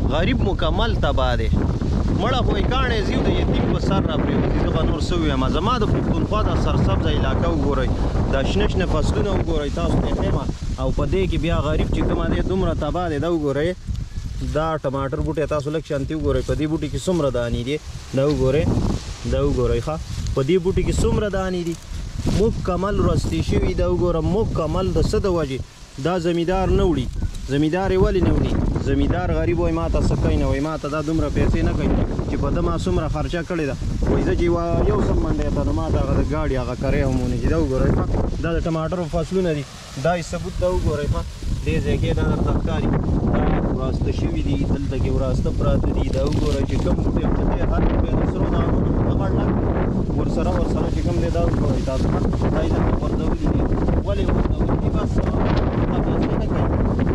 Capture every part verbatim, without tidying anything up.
غریب مکمل تباه دی مړه خو یې کاڼی زیو د یتیم په سر را پرېوځي زه به نور څه ووایم زما د پښتونخوا دا سرسبزه علاقه وګورئ دا شنه شنه فصلونه وګورئ تاسو ته ښیم او په دې کې بیا غریب چې کومه دی دومره تباه دی دا وګورئ دا ټماټر بوټی تاسو لږ شانتي وګورئ په دې بوټي کې څومره دانې دي دا وګورئ دا وګورئ ښه په دې بوټي کې څومره دانې دي مکمل رستې شوي دا وګوره مکمل د څه د وجې دا زمیندار نه وړي زمیندار یې ولې نه وړي زمیندار غریب وایي ما ته څه کوي نه وایي ما ته دا دومره پیسې نه کوي چې په ده ما څومره خرچه کړې ده وایي زه چې یو سم منډی ته نو ما ته هغه د ګاډي هغه کرې هم ونیسي دا وګورئ ښه دا د ټماټرو فصلونه دي دا یې ثبوت دا وګورئ ښه دې ځای کې دا درته ښکاري دا وراسته شوي دي دلته کې وراسته پراته دي دا وګورئ چې کوم بوټی په دې هر بوټی د سرو دانو په غړ لګ ورسره ورسره چې کوم دی دا وګورئ تاسو دا یې دلته غورځولي دي ولې غورځولي دي بس پیسې نه کوي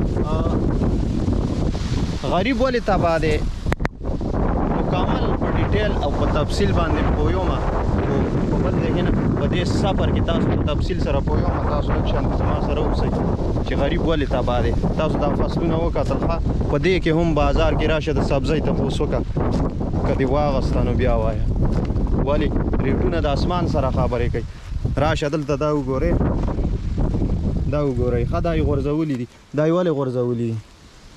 غریب ولې تباه دی مکمل په ډیټیل او په تفصیل باندې پوهیږم خو په بل ځای کې نه په دې سفر کې تاسو په تفصیل سره پوهیږم تاسو لږ شانتي زما سره اوسئ چې غریب ولې تباه دی تاسو دا فصلونه وکتل ښه په دې کې هم بازار کې راشه د سبزۍ تپوس وکړه که دې واغسته نو بیا وایه ولې ریټونه د اسمان سره خبرې کوي راشه دلته دا وګورئ دا وګورئ ښه دا یې غورځولي دي دا یې ولې غورځولي دي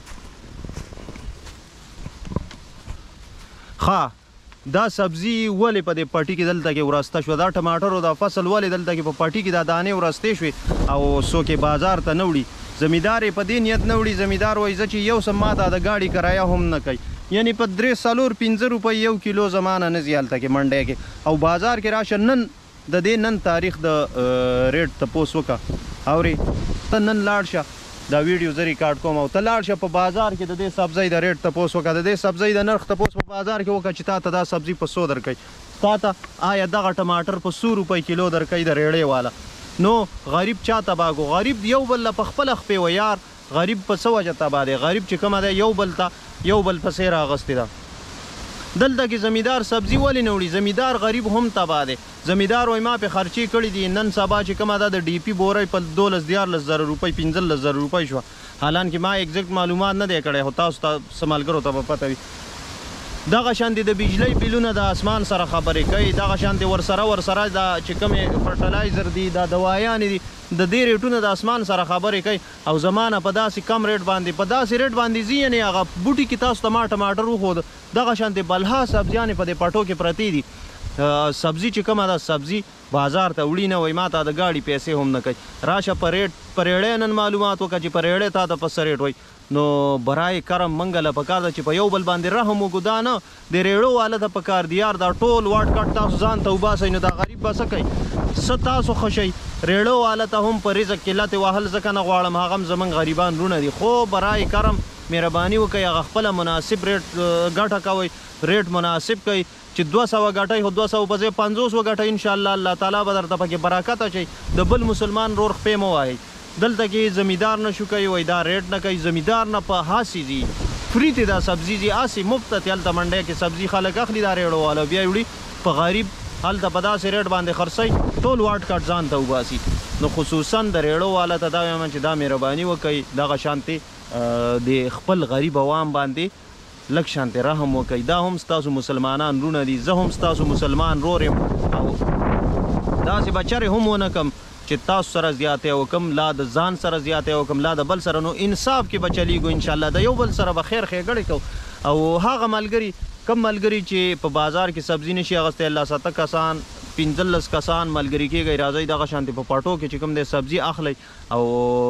ښه دا سبزي ولې په دې پټي کې دلته کې وراسته شوه دا ټماټرو دا فصل ولې دلته کې په پټي کې دا دانې ورستې شوې او څوک یې بازار ته نه وړي زمیندار یې په دې نیت نه وړي زمیندار وایي زه چې یو سم ما ته د ګاډي کرایه هم نه کوي یعنی په درې څلور پنځه روپۍ یو کیلو زمانه نه ځي هلته کې منډی کې او بازار کې راشه نن د دې نن تاریخ د ریټ تپوس وکړه اورې ته نن لاړ شه دا ویډیو زه ریکارډ کوم او ته لاړ شه په بازار کې د دې سبزۍ د ریټ تپوس وکړه د دې سبزۍ د نرخ تپوس په بازار کې وکړه چې تا ته دا سبزي په څو درکوي تا ته آیا دغه ټماټر په څو روپۍ کیلو درکوي د ریړۍ والا نو غریب چا تباه کو غریب یو بل له په خپله خپې و یار غریب په څه وجه تباه دی غریب چې کومه دی یو بل ته یو بل پسې راغستې ده دلته کې زمیندار سبزي ولې نه وړي زمیندار غریب هم تباه دی زمیندار وایي ما پې خرچې کړي دي نن سبا چې کومه ده د ډي پي بورۍ په دولس دیارلس زره روپۍ پنځلس زره روپۍ شوه حالانکې ما اګزیکټ معلومات نه دی کړی خو تاسو ته څه ملګرو ته به پته وي دغه شانتې د بجلۍ بیلونه د اسمان سره خبرې کوي دغه شانتې ورسره ورسره دا چې کومې فرټلایزر دي دا دوایانې دي د دې ریټونه د اسمان سره خبرې کوي او زمانه په داسې کم ریټ باندې په داسې ریټ باندې ځي یعنې هغه بوټي کې تاسو ته ما ټماټر وښود دغه شانتې بلها سبزیانې په دې پټو کې پرتې دي سبزي چې کومه ده سبزي بازار ته وړي نه وایي ما ته د ګاډي پیسې هم نه کوي راشه په ریټ په ریړۍ نن معلومات وکړه چې په ریړۍ تا ته په څه ریټ وایي نو برای کرم منګه له پکار ده چې په یو بل باندې رحم وکړو دا نه د ریړو والا ته پکار دي یار دا ټول واټ کټ تاسو ځان ته وباسئ نو دا غریب به څه کوي څه تاسو ښه شئ ریړو والا ته هم په رزق کې لتې وهل ځکه نه غواړم هغه هم زموږ غریبان رونه دي خو برای کرم مهرباني وکړئ هغه خپله مناسب ریټ ګټه کوئ ریټ مناسب کوئ چې دوه سوه ګټئ خو دوه سوه په ځای پنځوس وګټئ انشاءالله الله تعالی به درته پکې برکت اچوي د بل مسلمان رور خپې مه وهئ دلته کې زمیندار نه شو کوي وایي دا ریټ نه کوي زمیندار نه په هاسې ځي فري ته دا سبزي ځي هاسې مفت ته هلته منډۍ کې سبزي خلک اخلي دا ریړو والا بیا یې وړي په غریب هلته په داسې ریټ باندې خرڅوي ټول واټ کټ ځان ته وباسي نو خصوصا د ریړو والا ته دا وایم چې دا مهرباني وکړئ دغه شانتې د خپل غریب عوام باندې لږ شانتې رحم وکړئ دا هم ستاسو مسلمانان رونه دي زه هم ستاسو مسلمان رور یم او داسې به چرې هم ونه کړم چې تاسو سره زیاتې وکړم لا د ځان سره زیاتې وکړم لا د بل سره نو انصاف کې به چلیږو انشاءالله د یو بل سره به خیر ښېګړې کوو او هغه ملګري کم ملګري چې په بازار کې سبزي نشي اغوستی الله ساته کسان پنځلس کسان ملګري کېږئ راځئ دغه شانتې په پټو کې چې کوم دی سبزي اخلئ او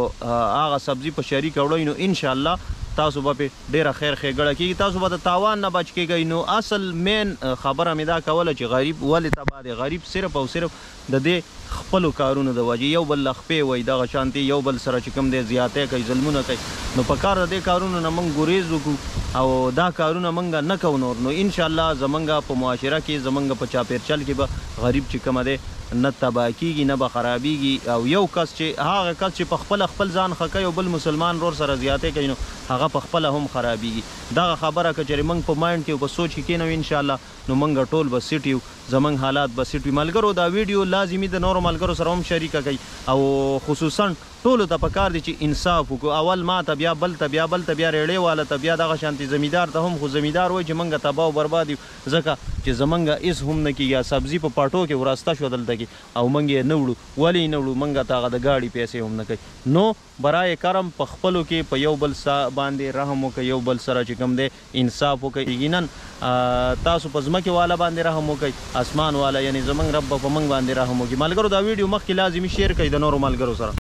هغه سبزي په شریک وړئ نو انشاءالله تاسو به پې ډېره خیر ښېګړه کېږي تاسو به د تاوان نه بچ کېږئ نو اصل مین خبره مې دا کوله چې غریب ولې تباه دی غریب صرف او صرف د دې خپلو کارونو د وجې یو بل له خپې وایي دغه شانتې یو بل سره چې کوم دی زیاتی کوي ظلمونه کوي نو په کار د دې کارونو نه موږ ګریز وکړو او دا کارونه موږ نه کوو نور نو انشاءالله زموږ په معاشره کې زموږ په چاپېرچل کې به غریب چې کومه دی نه تباه کېږي نه به خرابېږي او یو کس چې هغه کس چې په خپله خپل ځان ښه کوي او بل مسلمان رور سره زیاتی کوي نو هغه په خپله هم خرابېږي دغه خبره که چېرې موږ په مایند کې او په سوچ کې کېنوو انشاءالله نو موږ ټول به سیټ یو زموږ حالات به سیټ وي ملګرو دا ویډیو لازمي د نورو ملګرو سره هم شریکه کوي او خصوصا ټولو ته پکار دی چې انصاف وکړو اول ما ته بیا بل ته بیا بل ته بیا ریړې واله ته بیا دغه شانتي زمیندار ته هم خو زمیندار وایي چې موږ تباه او برباد یو ځکه چې زموږ هېڅ هم نه کېږي سبزي په پاټو کې وراسته شوه دلته کې او موږ یې نه وړو ولې یې نه وړو موږ ته هغه د ګاډي پیسې هم نه کوي نو برای کرم په خپلو کې په یو بل باندې رحم وکړئ یو بل سره چې کوم دی انصاف وکړئ یقینا تاسو په ځمکې والا باندې رحم وکړئ اسمان والا یعنې زموږ رب به په موږ باندې رحم وکړي ملګرو دا ویډیو مخکې لازمي شیر کړئ د نورو ملګرو سره